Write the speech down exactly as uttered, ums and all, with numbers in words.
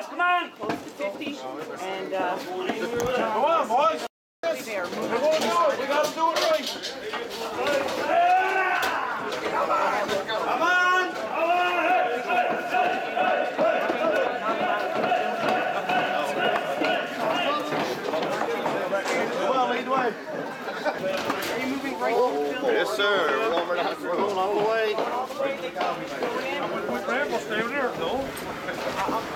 boys, come on! Close to fifty, and uh, Come on, boys! they are moving. We're going to do it. We got to do it right. Come on! Come on! Come on! Come on, lead the way. Are you moving right to the field? Yes, sir. We're going right going all the way. We'll stay there, though.